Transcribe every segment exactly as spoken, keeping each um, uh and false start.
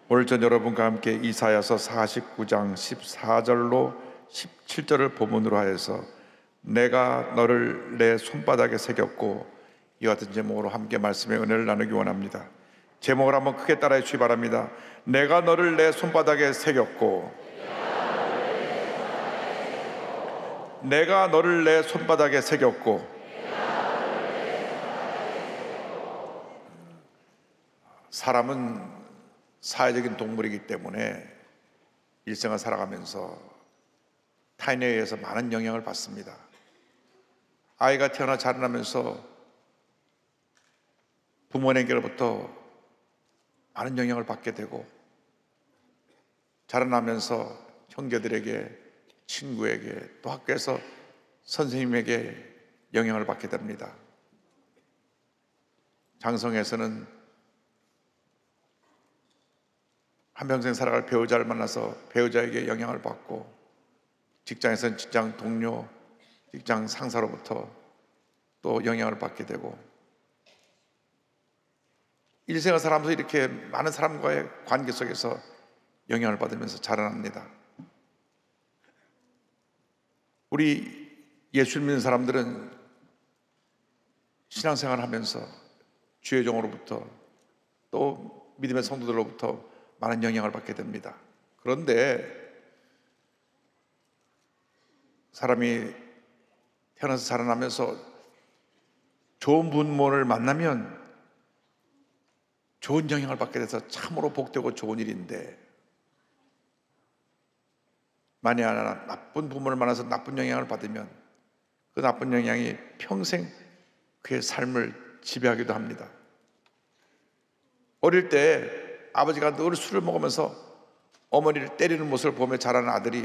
오늘 전 여러분과 함께 이사야서 사십구 장 십사 절로 십칠 절을 본문으로 하여서 내가 너를 내 손바닥에 새겼고, 이와 같은 제목으로 함께 말씀의 은혜를 나누기 원합니다. 제목을 한번 크게 따라해 주시기 바랍니다. 내가 너를 내 손바닥에 새겼고, 내가 너를 내 손바닥에 새겼고. 사람은 사회적인 동물이기 때문에 일생을 살아가면서 타인에 의해서 많은 영향을 받습니다. 아이가 태어나 자라나면서 부모님께로부터 많은 영향을 받게 되고, 자라나면서 형제들에게, 친구에게, 또 학교에서 선생님에게 영향을 받게 됩니다. 장성에서는 한평생 살아갈 배우자를 만나서 배우자에게 영향을 받고, 직장에서는 직장 동료, 직장 상사로부터 또 영향을 받게 되고, 일생을 살아가면서 이렇게 많은 사람과의 관계 속에서 영향을 받으면서 자라납니다. 우리 예수를 믿는 사람들은 신앙생활을 하면서 주의 종으로부터 또 믿음의 성도들로부터 많은 영향을 받게 됩니다. 그런데 사람이 태어나서 자라나면서 좋은 부모를 만나면 좋은 영향을 받게 돼서 참으로 복되고 좋은 일인데, 만약 나쁜 부모를 만나서 나쁜 영향을 받으면 그 나쁜 영향이 평생 그의 삶을 지배하기도 합니다. 어릴 때 아버지가 늘 술을 먹으면서 어머니를 때리는 모습을 보며 자라는 아들이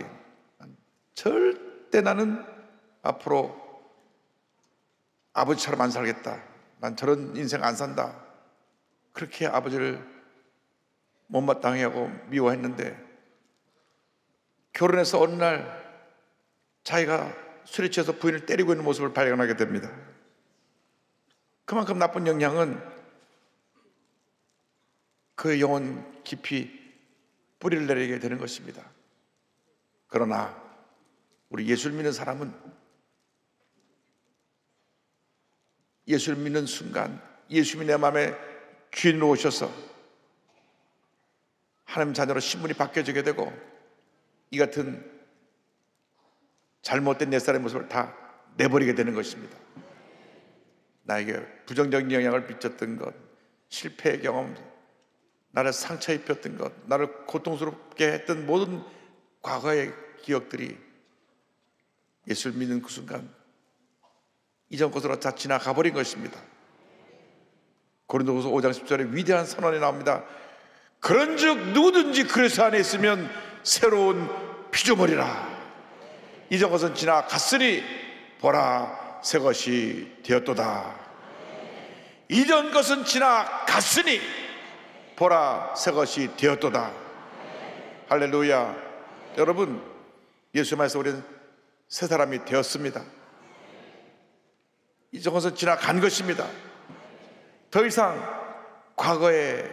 절대 나는 앞으로 아버지처럼 안 살겠다, 난 저런 인생 안 산다, 그렇게 아버지를 못마땅해 하고 미워했는데, 결혼해서 어느 날 자기가 술에 취해서 부인을 때리고 있는 모습을 발견하게 됩니다. 그만큼 나쁜 영향은 그의 영혼 깊이 뿌리를 내리게 되는 것입니다. 그러나 우리 예수를 믿는 사람은 예수를 믿는 순간 예수님이 내 마음에 주인으로 오셔서 하나님 자녀로 신분이 바뀌어지게 되고, 이 같은 잘못된 옛사람의 모습을 다 내버리게 되는 것입니다. 나에게 부정적인 영향을 미쳤던 것, 실패의 경험, 나를 상처 입혔던 것, 나를 고통스럽게 했던 모든 과거의 기억들이 예수를 믿는 그 순간 이전 것으로 다 지나가 버린 것입니다. 고린도후서 오 장 십 절에 위대한 선언이 나옵니다. 그런즉 누구든지 그리스도 안에 있으면 새로운 피조물이라. 이전 것은 지나갔으니 보라 새 것이 되었도다. 이전 것은 지나갔으니 보라 새 것이 되었도다. 할렐루야. 여러분, 예수 말씀 우리는 새 사람이 되었습니다. 이전 것은 지나간 것입니다. 더 이상 과거의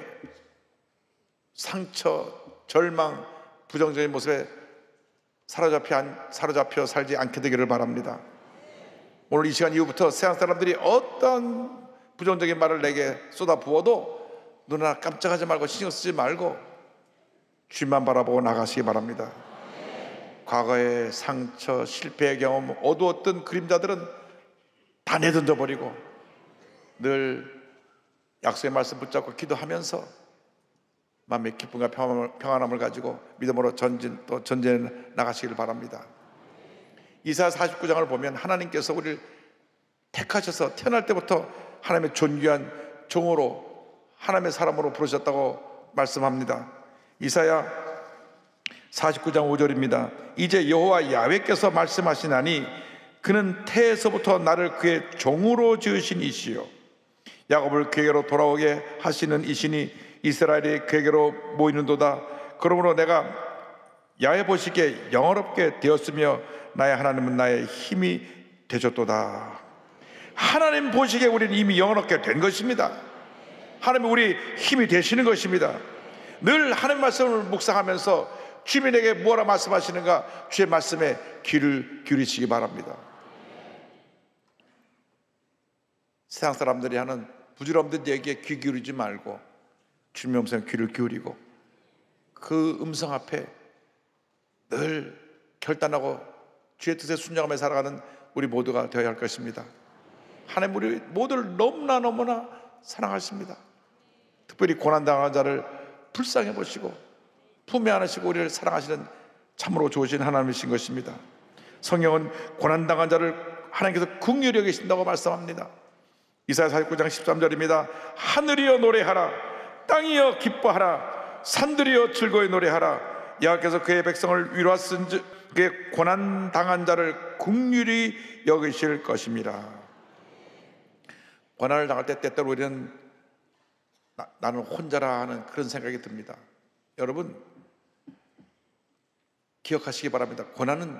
상처, 절망, 부정적인 모습에 사로잡혀, 사로잡혀 살지 않게 되기를 바랍니다. 오늘 이 시간 이후부터 세상 사람들이 어떤 부정적인 말을 내게 쏟아부어도 눈 하나 깜짝하지 말고 신경 쓰지 말고 주님만 바라보고 나가시기 바랍니다. 과거의 상처, 실패의 경험, 어두웠던 그림자들은 다 내던져 버리고 늘 약속의 말씀 붙잡고 기도하면서 마음의 기쁨과 평안함을 가지고 믿음으로 전진 또 전진해 나가시길 바랍니다. 이사야 사십구 장을 보면 하나님께서 우리를 택하셔서 태어날 때부터 하나님의 존귀한 종으로, 하나님의 사람으로 부르셨다고 말씀합니다. 이사야 사십구 장 오 절입니다. 이제 여호와 야훼께서 말씀하시나니 그는 태에서부터 나를 그의 종으로 지으신 이시요 야곱을 그에게로 돌아오게 하시는 이시니 이스라엘이 그에게로 모이는도다. 그러므로 내가 야훼 보시기에 영화롭게 되었으며 나의 하나님은 나의 힘이 되셨도다. 하나님 보시기에 우리는 이미 영화롭게 된 것입니다. 하나님이 우리 힘이 되시는 것입니다. 늘 하나님 말씀을 묵상하면서 주민에게 뭐라 말씀하시는가 주의 말씀에 귀를 기울이시기 바랍니다. 세상 사람들이 하는 부질없는 얘기에 귀 기울이지 말고 주님의 음성에 귀를 기울이고 그 음성 앞에 늘 결단하고 주의 뜻에 순종하며 살아가는 우리 모두가 되어야 할 것입니다. 하나님 우리 모두를 너무나 너무나 사랑하십니다. 특별히 고난당한 자를 불쌍해 보시고 품에 안으시고 우리를 사랑하시는 참으로 좋으신 하나님이신 것입니다. 성경은 고난당한 자를 하나님께서 긍휼히 여기신다고 말씀합니다. 이사야 사십구 장 십삼 절입니다. 하늘이여 노래하라, 땅이여 기뻐하라, 산들이여 즐거이 노래하라. 여호와께서 그의 백성을 위로하신즉 그의 고난당한 자를 긍휼히 여기실 것입니다. 고난을 당할 때 때때로 우리는 나, 나는 혼자라 하는 그런 생각이 듭니다. 여러분 기억하시기 바랍니다. 고난은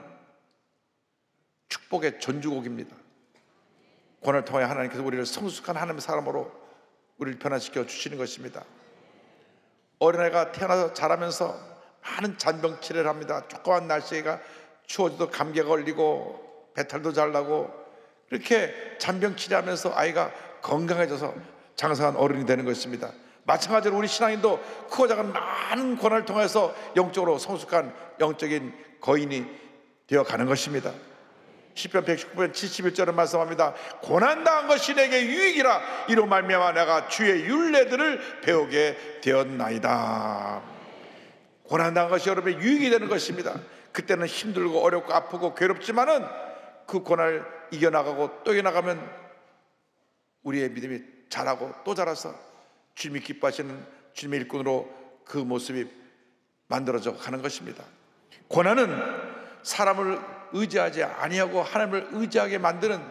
축복의 전주곡입니다. 고난을 통해 하나님께서 우리를 성숙한 하나님의 사람으로 우리를 변화시켜 주시는 것입니다. 어린아이가 태어나서 자라면서 많은 잔병치레를 합니다. 조그만 날씨가 추워져도 감기가 걸리고 배탈도 잘 나고 이렇게 잔병치레하면서 아이가 건강해져서 장성한 어른이 되는 것입니다. 마찬가지로 우리 신앙인도 크고 작은 많은 고난을 통해서 영적으로 성숙한 영적인 거인이 되어가는 것입니다. 시편 백십구 편 칠십일 절은 말씀합니다. 고난당한 것이 내게 유익이라 이로 말미암아 내가 주의 율례들을 배우게 되었나이다. 고난당한 것이 여러분의 유익이 되는 것입니다. 그때는 힘들고 어렵고 아프고 괴롭지만은 그 고난을 이겨나가고 또 이겨나가면 우리의 믿음이 자라고 또 자라서 주님이 기뻐하시는 주님의 일꾼으로 그 모습이 만들어져 가는 것입니다. 고난은 사람을 의지하지 아니하고 하나님을 의지하게 만드는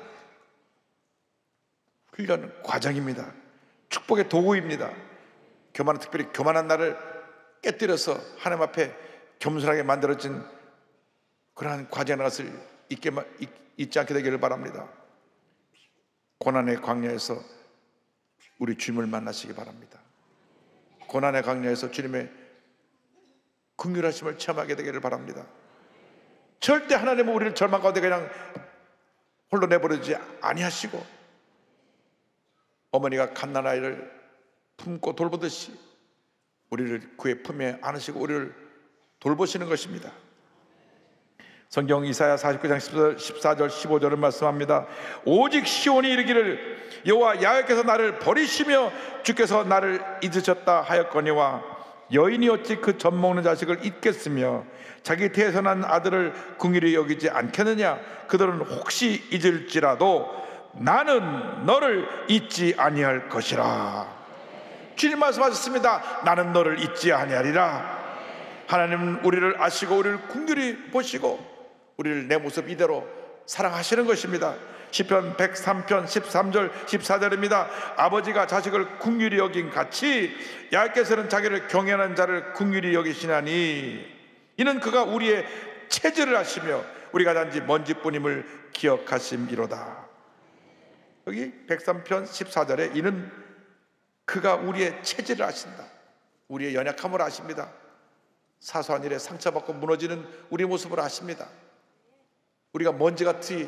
훈련 과정입니다. 축복의 도구입니다. 교만은 특별히 교만한 나를 깨뜨려서 하나님 앞에 겸손하게 만들어진 그러한 과정의 것을 잊게, 잊지 않게 되기를 바랍니다. 고난의 광야에서 우리 주님을 만나시기 바랍니다. 고난의 광야에서 주님의 긍휼하심을 체험하게 되기를 바랍니다. 절대 하나님은 우리를 절망 가운데 그냥 홀로 내버리지 아니하시고 어머니가 갓난아이를 품고 돌보듯이 우리를 그의 품에 안으시고 우리를 돌보시는 것입니다. 성경 이사야 사십구 장 십사 절 십오 절은 말씀합니다. 오직 시온이 이르기를 여호와 야훼께서 나를 버리시며 주께서 나를 잊으셨다 하였거니와 여인이 어찌 그 젖 먹는 자식을 잊겠으며 자기 태에서 난 아들을 긍휼히 여기지 않겠느냐. 그들은 혹시 잊을지라도 나는 너를 잊지 아니할 것이라. 주님 말씀하셨습니다. 나는 너를 잊지 아니하리라. 하나님은 우리를 아시고 우리를 긍휼히 보시고 우리를 내 모습 이대로 사랑하시는 것입니다. 시편 백삼 편 십삼 절 십사 절입니다. 아버지가 자식을 긍휼히 여긴 같이 야훼께서는 자기를 경외하는 자를 긍휼히 여기시나니 이는 그가 우리의 체질을 아시며 우리가 단지 먼지뿐임을 기억하심이로다. 여기 백삼 편 십사 절에 이는 그가 우리의 체질을 아신다. 우리의 연약함을 아십니다. 사소한 일에 상처받고 무너지는 우리의 모습을 아십니다. 우리가 먼지같이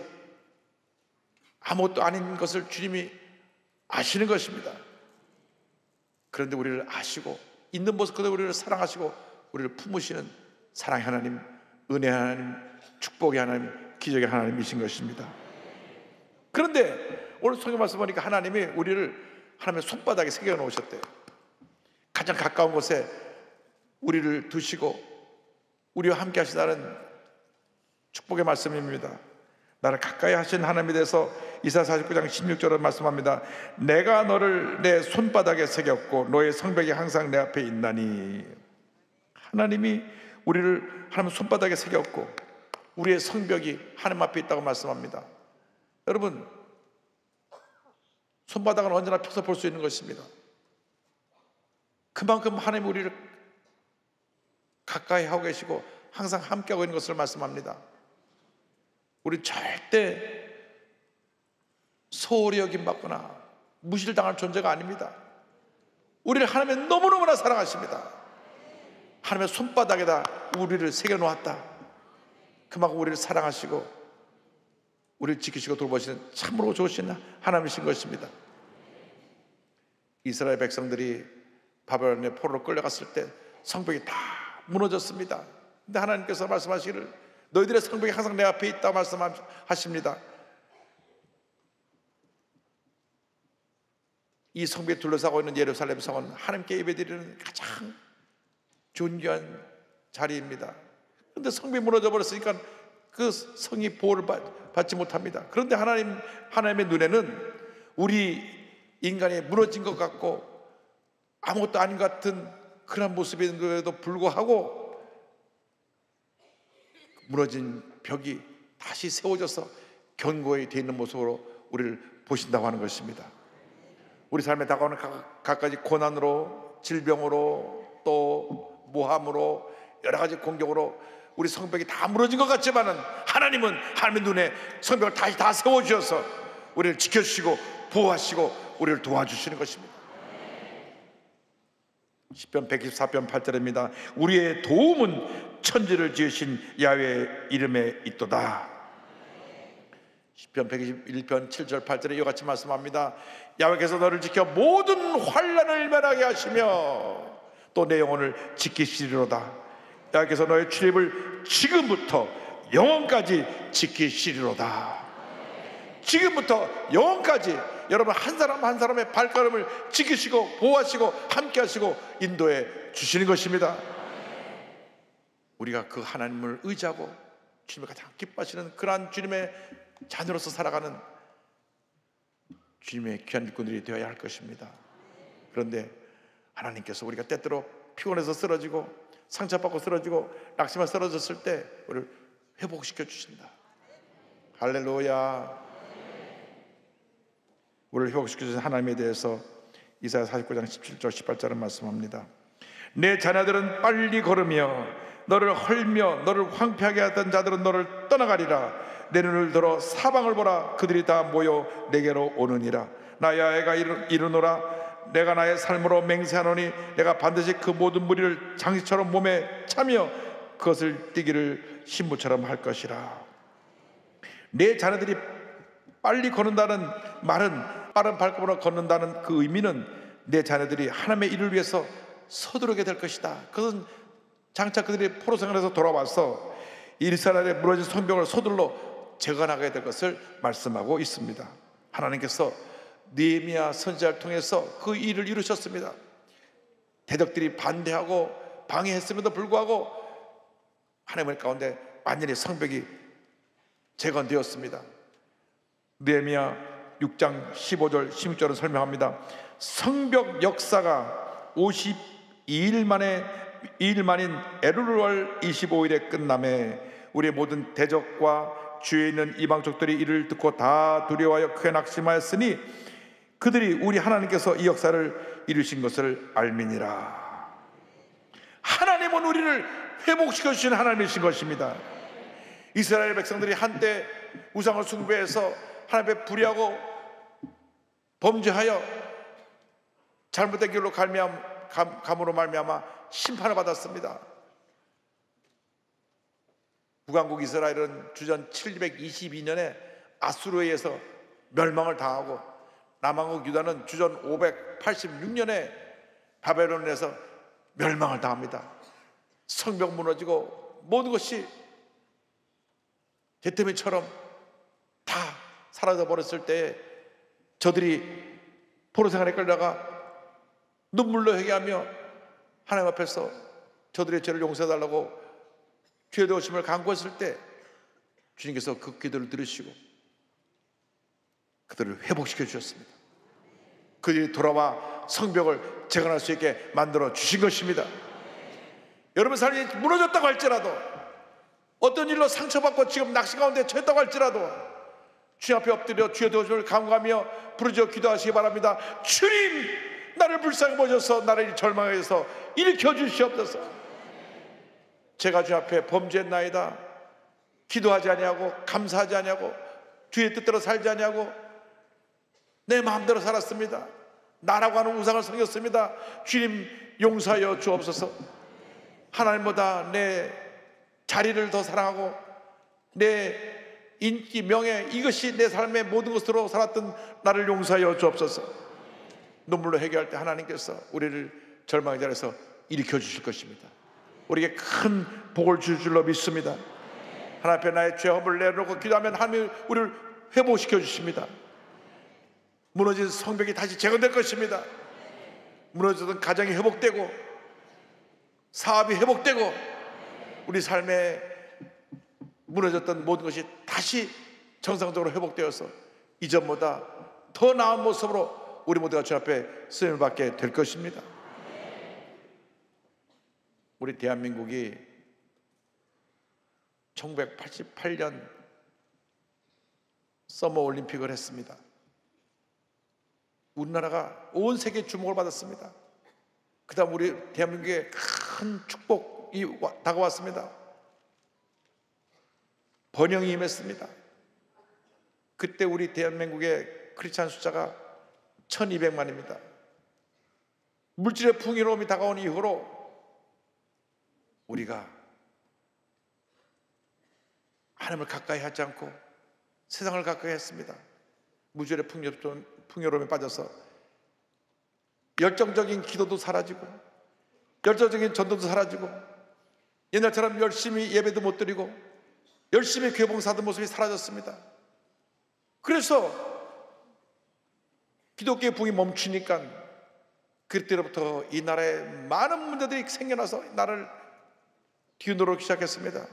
아무것도 아닌 것을 주님이 아시는 것입니다. 그런데 우리를 아시고 있는 모습 그대로 우리를 사랑하시고 우리를 품으시는 사랑의 하나님, 은혜의 하나님, 축복의 하나님, 기적의 하나님이신 것입니다. 그런데 오늘 성경 말씀 보니까 하나님이 우리를 하나님의 손바닥에 새겨 놓으셨대요. 가장 가까운 곳에 우리를 두시고 우리와 함께 하시다는 축복의 말씀입니다. 나를 가까이 하신 하나님에 대해서 이사야 사십구 장 십육 절은 말씀합니다. 내가 너를 내 손바닥에 새겼고 너의 성벽이 항상 내 앞에 있나니. 하나님이 우리를 하나님 손바닥에 새겼고 우리의 성벽이 하나님 앞에 있다고 말씀합니다. 여러분, 손바닥은 언제나 펴서 볼 수 있는 것입니다. 그만큼 하나님 우리를 가까이 하고 계시고 항상 함께하고 있는 것을 말씀합니다. 우리 절대 소홀히 여김받거나 무시를 당할 존재가 아닙니다. 우리를 하나님은 너무너무나 사랑하십니다. 하나님의 손바닥에다 우리를 새겨놓았다. 그만큼 우리를 사랑하시고 우리를 지키시고 돌보시는 참으로 좋으신 하나님이신 것입니다. 이스라엘 백성들이 바벨론의 포로로 끌려갔을 때 성벽이 다 무너졌습니다. 근데 하나님께서 말씀하시기를 너희들의 성벽이 항상 내 앞에 있다 말씀하십니다. 이 성벽에 둘러싸고 있는 예루살렘 성은 하나님께 예배드리는 가장 존귀한 자리입니다. 그런데 성벽이 무너져 버렸으니까 그 성이 보호를 받지 못합니다. 그런데 하나님, 하나님의 눈에는 우리 인간이 무너진 것 같고 아무것도 아닌 것 같은 그런 모습인데도 불구하고 무너진 벽이 다시 세워져서 견고히 되어 있는 모습으로 우리를 보신다고 하는 것입니다. 우리 삶에 다가오는 갖가지 고난으로, 질병으로, 또 모함으로, 여러 가지 공격으로 우리 성벽이 다 무너진 것 같지만은 하나님은 하나님의 눈에 성벽을 다시 다 세워주셔서 우리를 지켜주시고 보호하시고 우리를 도와주시는 것입니다. 시편 백이십사 편 팔 절입니다. 우리의 도움은 천지를 지으신 야훼의 이름에 있도다. 시편 백이십일 편 칠 절 팔 절에 이와 같이 말씀합니다. 야훼께서 너를 지켜 모든 환난을 면하게 하시며 또 내 영혼을 지키시리로다. 야훼께서 너의 출입을 지금부터 영원까지 지키시리로다. 지금부터 영원까지 여러분 한 사람 한 사람의 발걸음을 지키시고 보호하시고 함께 하시고 인도해 주시는 것입니다. 우리가 그 하나님을 의지하고 주님을 가장 기뻐하시는 그러한 주님의 자녀로서 살아가는 주님의 귀한 일꾼들이 되어야 할 것입니다. 그런데 하나님께서 우리가 때때로 피곤해서 쓰러지고 상처받고 쓰러지고 낙심해 쓰러졌을 때 우리를 회복시켜 주신다. 할렐루야. 우리를 회복시켜 주신 하나님에 대해서 이사야 사십구 장 십칠 절 십팔 절은 말씀합니다. 내 자녀들은 빨리 걸으며 너를 헐며 너를 황폐하게 하던 자들은 너를 떠나가리라. 내 눈을 들어 사방을 보라. 그들이 다 모여 내게로 오느니라. 나 야훼가 이르노라. 내가 나의 삶으로 맹세하노니 내가 반드시 그 모든 무리를 장식처럼 몸에 차며 그것을 띠기를 신부처럼 할 것이라. 내 자녀들이 빨리 걷는다는 말은 빠른 발걸음으로 걷는다는 그 의미는 내 자녀들이 하나님의 일을 위해서 서두르게 될 것이다. 그것은 장차 그들이 포로 생활에서 돌아와서 이스라엘의 무너진 성벽을 서둘러 재건하게 될 것을 말씀하고 있습니다. 하나님께서 느헤미야 선지자를 통해서 그 일을 이루셨습니다. 대적들이 반대하고 방해했음에도 불구하고 하나님의 가운데 완전히 성벽이 재건되었습니다. 느헤미야 육 장 십오 절 십육 절은 설명합니다. 성벽 역사가 오십이 일 만에 이 일 만인 엘룰월 이십오 일에 끝남에 우리의 모든 대적과 주위에 있는 이방족들이 이를 듣고 다 두려워하여 크게 낙심하였으니 그들이 우리 하나님께서 이 역사를 이루신 것을 알미니라. 하나님은 우리를 회복시켜 주신 하나님이신 것입니다. 이스라엘 백성들이 한때 우상을 숭배해서 하나님의 불의하고 범죄하여 잘못된 길로 갈미암, 감, 감으로 말미암아 심판을 받았습니다. 북왕국 이스라엘은 주전 칠백이십이 년에 아수르에 의해서 멸망을 당하고 남왕국 유다는 주전 오백팔십육 년에 바벨론에서 멸망을 당합니다. 성벽 무너지고 모든 것이 제때미처럼 다 사라져 버렸을 때에 저들이 포로 생활에 끌다가 눈물로 회개하며 하나님 앞에서 저들의 죄를 용서해달라고 죄 되오심을 간구했을 때 주님께서 그 기도를 들으시고 그들을 회복시켜 주셨습니다. 그들이 돌아와 성벽을 재건할 수 있게 만들어 주신 것입니다. 여러분 삶이 무너졌다고 할지라도 어떤 일로 상처받고 지금 낚시 가운데 처했다고 할지라도 주님 앞에 엎드려 주의 도우심을 간구하며 부르짖어 기도하시기 바랍니다. 주님, 나를 불쌍히 보셔서 나를 절망해서 일으켜 주시옵소서. 제가 주 앞에 범죄했나이다. 기도하지 아니하고 감사하지 아니하고 주의 뜻대로 살지 아니하고 내 마음대로 살았습니다. 나라고 하는 우상을 섬겼습니다. 주님 용서하여 주옵소서. 하나님보다 내 자리를 더 사랑하고 내 인기, 명예, 이것이 내 삶의 모든 것으로 살았던 나를 용서하여 주옵소서. 눈물로 해결할 때 하나님께서 우리를 절망의 자리에서 일으켜 주실 것입니다. 우리에게 큰 복을 주실 줄로 믿습니다. 하나님 앞에 나의 죄업을 내놓고 기도하면 하나님이 우리를 회복시켜 주십니다. 무너진 성벽이 다시 재건될 것입니다. 무너졌던 가정이 회복되고 사업이 회복되고 우리 삶에 무너졌던 모든 것이 다시 정상적으로 회복되어서 이전보다 더 나은 모습으로 우리 모두가 주 앞에 쓰임을 받게 될 것입니다. 우리 대한민국이 천구백팔십팔 년 서머 올림픽을 했습니다. 우리나라가 온 세계 주목을 받았습니다. 그 다음 우리 대한민국에 큰 축복이 다가왔습니다. 번영이 임했습니다. 그때 우리 대한민국의 크리스찬 숫자가 천이백만입니다. 물질의 풍요로움이 다가온 이후로 우리가 하나님을 가까이 하지 않고 세상을 가까이 했습니다. 물질의 풍요로움에 빠져서 열정적인 기도도 사라지고 열정적인 전도도 사라지고 옛날처럼 열심히 예배도 못 드리고 열심히 교회 봉사하던 모습이 사라졌습니다. 그래서 기독교의 붕이 멈추니까 그때로부터 이 나라에 많은 문제들이 생겨나서 나라를 뒤흔들어 시작했습니다.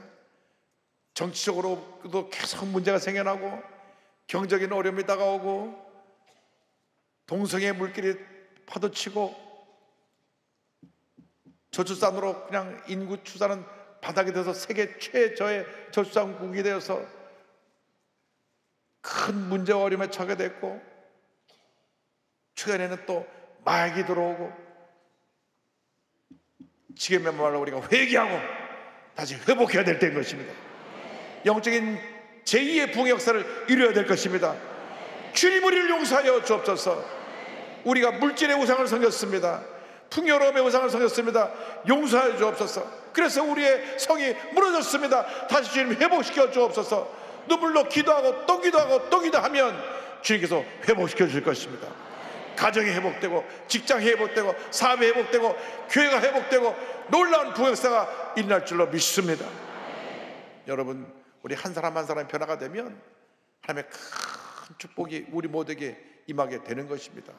정치적으로도 계속 문제가 생겨나고 경제적인 어려움이 다가오고 동성애 물길이 파도치고 저출산으로 그냥 인구 추산은 바닥이 돼서 세계 최저의 저출산국이 되어서 큰 문제와 어려움에 처하게 됐고 최근에는 또 마약이 들어오고 지금의 말로 우리가 회개하고 다시 회복해야 될 때인 것입니다. 영적인 제이의 붕의 역사를 이루어야 될 것입니다. 주님 우리를 용서하여 주옵소서. 우리가 물질의 우상을 섬겼습니다. 풍요로움의 우상을 섬겼습니다. 용서하여 주옵소서. 그래서 우리의 성이 무너졌습니다. 다시 주님 회복시켜 주옵소서. 눈물로 기도하고 또 기도하고 또 기도하면 주님께서 회복시켜 주실 것입니다. 가정이 회복되고 직장이 회복되고 사업이 회복되고 교회가 회복되고 놀라운 부역사가 일어날 줄로 믿습니다. 여러분 우리 한 사람 한 사람이 변화가 되면 하나님의 큰 축복이 우리 모두에게 임하게 되는 것입니다.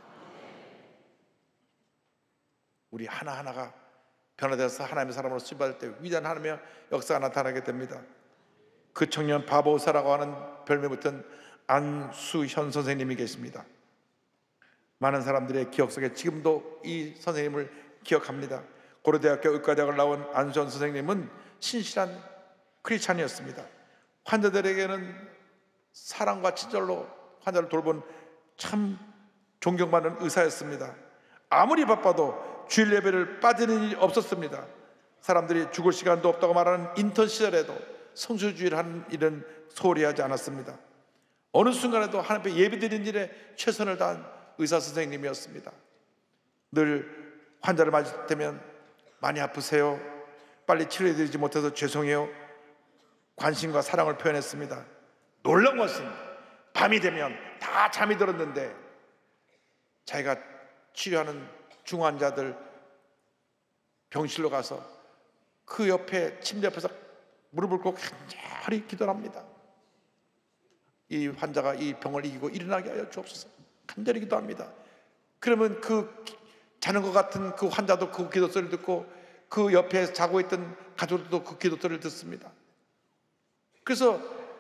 우리 하나하나가 변화돼서 하나님의 사람으로 수임받을 때 위대한 하나님의 역사가 나타나게 됩니다. 그 청년 바보사라고 하는 별명 붙은 안수현 선생님이 계십니다. 많은 사람들의 기억 속에 지금도 이 선생님을 기억합니다. 고려대학교 의과대학을 나온 안수현 선생님은 신실한 크리스찬이었습니다. 환자들에게는 사랑과 친절로 환자를 돌본 참 존경받는 의사였습니다. 아무리 바빠도 주일 예배를 빠지는 일이 없었습니다. 사람들이 죽을 시간도 없다고 말하는 인턴 시절에도 성수주의를 하는 일은 소홀히 하지 않았습니다. 어느 순간에도 하나님 앞에 예배드리는 일에 최선을 다한 의사 선생님이었습니다. 늘 환자를 맞을 때면 많이 아프세요? 빨리 치료해드리지 못해서 죄송해요. 관심과 사랑을 표현했습니다. 놀라운 것은 밤이 되면 다 잠이 들었는데 자기가 치료하는 중환자들 병실로 가서 그 옆에 침대 옆에서 무릎을 꿇고 간절히 기도를 합니다. 이 환자가 이 병을 이기고 일어나게 하여 주옵소서. 간절히 기도합니다. 그러면 그 자는 것 같은 그 환자도 그 기도 소리를 듣고 그 옆에 자고 있던 가족들도 그 기도 소리를 듣습니다. 그래서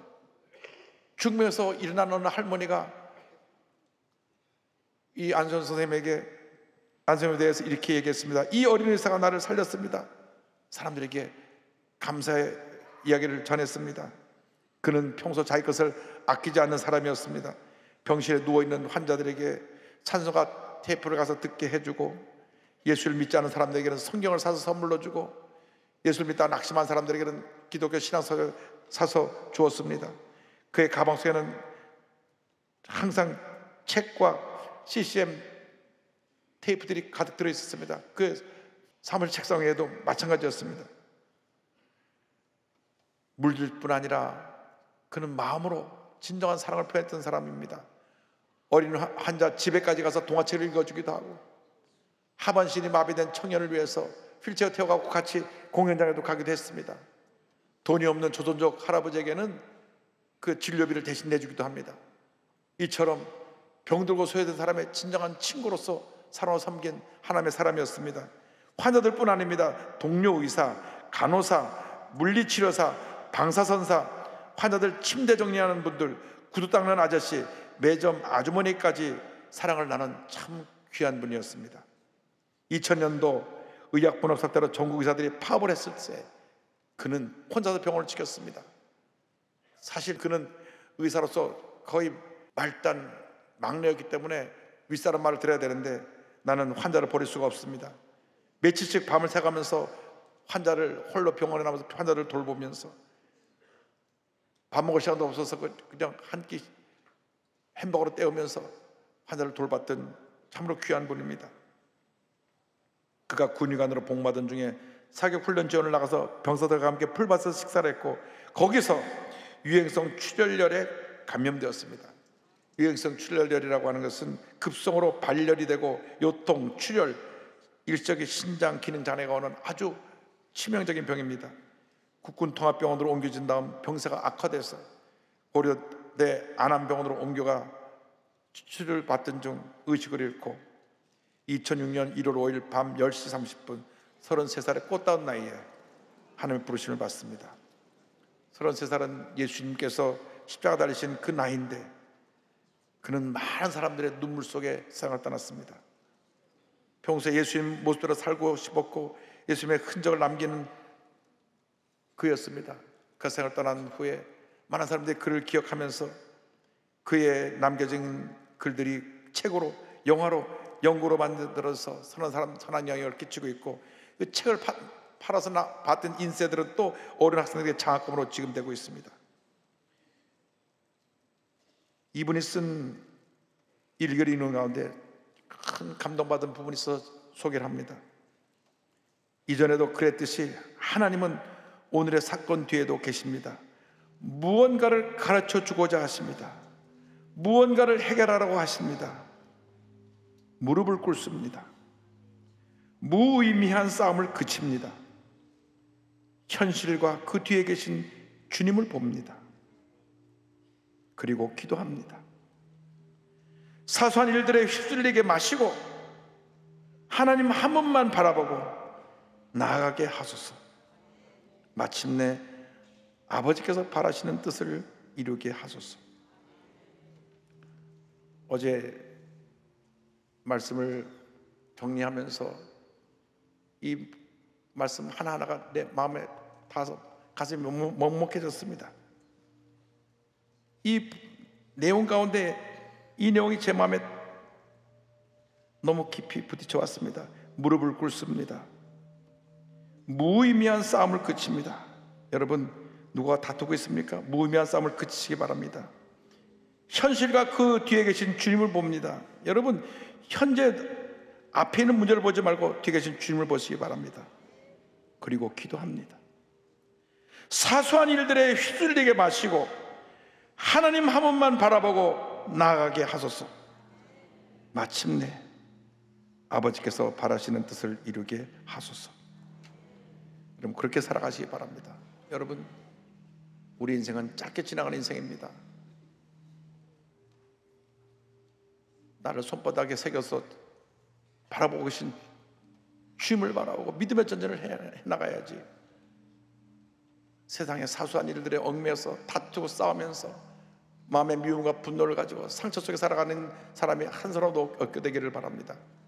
죽으면서 일어난 어느 할머니가 이 안수현 선생님에게 안수현에 대해서 이렇게 얘기했습니다. 이 어린 의사가 나를 살렸습니다. 사람들에게 감사의 이야기를 전했습니다. 그는 평소 자기 것을 아끼지 않는 사람이었습니다. 병실에 누워있는 환자들에게 찬송가 테이프를 가서 듣게 해주고 예수를 믿지 않은 사람들에게는 성경을 사서 선물로 주고 예수를 믿다 낙심한 사람들에게는 기독교 신앙서를 사서 주었습니다. 그의 가방 속에는 항상 책과 씨씨엠 테이프들이 가득 들어있었습니다. 그 사무실 책상 위에도 마찬가지였습니다. 물질 뿐 아니라 그는 마음으로 진정한 사랑을 표했던 사람입니다. 어린 환자 집에까지 가서 동화책을 읽어주기도 하고, 하반신이 마비된 청년을 위해서 휠체어 태워가고 같이 공연장에도 가기도 했습니다. 돈이 없는 조선족 할아버지에게는 그 진료비를 대신 내주기도 합니다. 이처럼 병들고 소외된 사람의 진정한 친구로서 살아 섬긴 하나님의 사람이었습니다. 환자들뿐 아닙니다. 동료 의사, 간호사, 물리치료사, 방사선사, 환자들 침대 정리하는 분들, 구두 닦는 아저씨, 매점 아주머니까지 사랑을 나눈 참 귀한 분이었습니다. 이천 년도 의약분업 사태로 전국 의사들이 파업을 했을 때 그는 혼자서 병원을 지켰습니다. 사실 그는 의사로서 거의 말단 막내였기 때문에 윗사람 말을 들어야 되는데 나는 환자를 버릴 수가 없습니다. 며칠씩 밤을 새가면서 환자를 홀로 병원에 남아서 환자를 돌보면서 밥 먹을 시간도 없어서 그냥 한 끼 햄버거로 때우면서 환자를 돌봤던 참으로 귀한 분입니다. 그가 군의관으로 복무하던 중에 사격훈련 지원을 나가서 병사들과 함께 풀밭에서 식사를 했고, 거기서 유행성 출혈열에 감염되었습니다. 유행성 출혈열이라고 하는 것은 급성으로 발열이 되고 요통, 출혈, 일적인 신장 기능 장애가 오는 아주 치명적인 병입니다. 국군 통합병원으로 옮겨진 다음 병세가 악화돼서 고려대 안암병원으로 옮겨가 치료를 받던 중 의식을 잃고 이천육 년 일월 오일 밤 열 시 삼십 분 서른세 살의 꽃다운 나이에 하나님의 부르심을 받습니다. 서른세 살은 예수님께서 십자가 달리신 그 나이인데 그는 많은 사람들의 눈물 속에 세상을 떠났습니다. 평소에 예수님 모습대로 살고 싶었고 예수님의 흔적을 남기는 그였습니다. 그 세상을 떠난 후에 많은 사람들이 그를 기억하면서 그의 남겨진 글들이 책으로, 영화로, 연구로 만들어서 선한 사람, 선한 영향을 끼치고 있고, 그 책을 파, 팔아서 나, 받던 인쇄들은 또 어린 학생들에게 장학금으로 지금 되고 있습니다. 이분이 쓴 일기를 읽는 가운데 큰 감동받은 부분이 있어 소개를 합니다. 이전에도 그랬듯이 하나님은 오늘의 사건 뒤에도 계십니다. 무언가를 가르쳐 주고자 하십니다. 무언가를 해결하라고 하십니다. 무릎을 꿇습니다. 무의미한 싸움을 그칩니다. 현실과 그 뒤에 계신 주님을 봅니다. 그리고 기도합니다. 사소한 일들에 휩쓸리게 마시고 하나님 한 분만 바라보고 나아가게 하소서. 마침내 아버지께서 바라시는 뜻을 이루게 하소서. 어제 말씀을 정리하면서 이 말씀 하나하나가 내 마음에 닿아서 가슴이 먹먹해졌습니다. 이 내용 가운데 이 내용이 제 마음에 너무 깊이 부딪혀 왔습니다. 무릎을 꿇습니다. 무의미한 싸움을 그칩니다. 여러분, 누가 다투고 있습니까? 무의미한 싸움을 그치시기 바랍니다. 현실과 그 뒤에 계신 주님을 봅니다. 여러분, 현재 앞에 있는 문제를 보지 말고 뒤에 계신 주님을 보시기 바랍니다. 그리고 기도합니다. 사소한 일들에 휘둘리게 마시고 하나님 한 분만 바라보고 나아가게 하소서. 마침내 아버지께서 바라시는 뜻을 이루게 하소서. 여러분, 그렇게 살아가시기 바랍니다. 여러분, 우리 인생은 짧게 지나가는 인생입니다. 나를 손바닥에 새겨서 바라보고 계신 주님을 바라보고 믿음의 전쟁을 해 나가야지. 세상의 사소한 일들에 얽매여서 다투고 싸우면서 마음의 미움과 분노를 가지고 상처 속에 살아가는 사람이 한 사람도 없게 되기를 바랍니다.